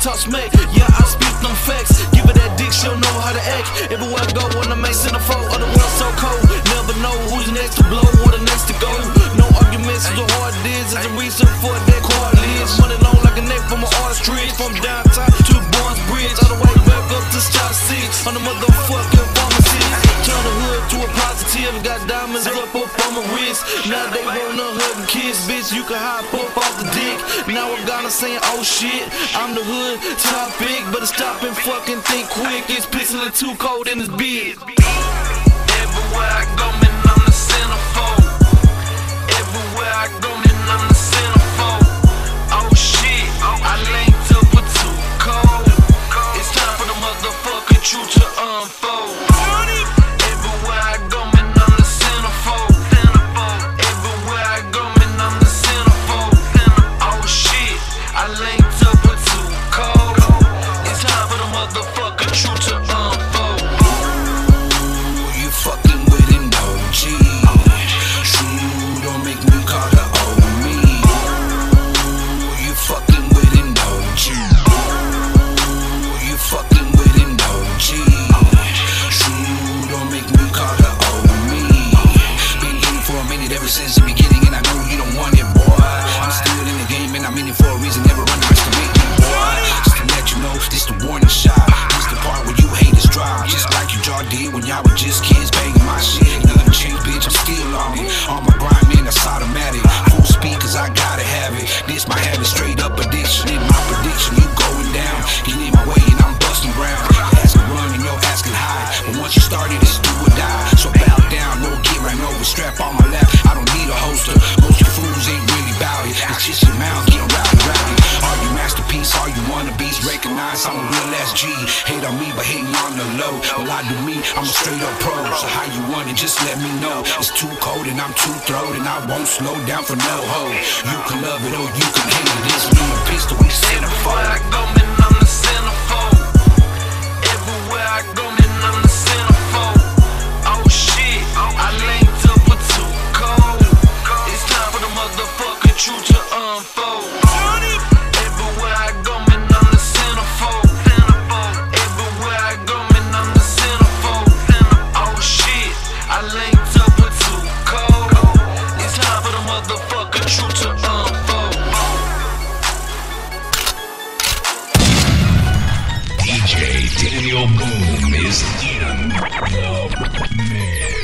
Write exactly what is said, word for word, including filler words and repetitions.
talk smack. Yeah, I speak them facts. Give her that dick, she'll know how to act. Everywhere I go, when I make centerfold, oh, the world's so cold. Never know who's next to blow or the next to go. No arguments is what hard it is. It's a reason for that car lids. Money long like a neck from an artistry. From downtown to Barnes Bridge, all the way back up to Stop Six. On the motherfucking pharmacy. Turn the hood to a positive. Got diamonds up up on my wrist. Now they wanna hug and kiss. Bitch, you can hop up off the dick. Now I'm gonna saying, oh shit, I'm the hood topic. Better stop and fucking think quick. It's pissing too cold in this bitch. Everywhere I go, man, I'm the centerfold. Everywhere I go, man, I'm the centerfold. Oh shit, I linked up with too cold. It's time for the motherfucking truth to unfold. Everywhere I go, man, I'm the centerfold. Everywhere I go, man, I'm the centerfold. Oh shit, I linked up with too cold. It's time for the motherfucking truth to unfold. You fucking with an O G. True, don't make me call her old me. You fucking with an O G. You fucking with an O G. True, don't make me call her old me. Been in it for a minute ever since the beginning, and I know you don't want it, boy. I'm still in the game, and I'm in it for a reason. Never run the rest of me, boy. Just to let you know, this the warning shot. This the part where you haters drop. Just like you draw did when y'all were just kids banging my shit. Nothing changed, bitch, I'm still on it. On my grind, man, that's automatic. Full speed, cause I gotta have it. This my habit, straight up addiction. In my prediction, you going down. Get in my way and I'm busting ground. Asking run and you're asking high. But once you started, it's do or die. So bow down, no get right over. Strap on my lap, I don't need a holster. Most you fools ain't really bout it. It's just your mouth getting rowdy, rowdy. Are you masterpiece? Are you wannabes? Recognize I'm a real S G. Hate on me, but hating on the low. Well, I do me, I'm a straight up pro. So how you want it, just let me know. It's too cold and I'm too throwed, and I won't slow down for no hoe. You can love it or you can hate it. It's me and pistol, we Everywhere I centerfold. go, man, I'm the centerfold. Everywhere I go, man, I'm the centerfold. Oh shit, I linked up with too cold. It's time for the motherfucking truth to unfold. Everywhere I go, man, I'm the centerfold. Everywhere I go, man, I'm the centerfold. Oh shit, I linked up with too cold. It's time for the motherfucking truth to unfold. D J Daniel Boom is in the mix.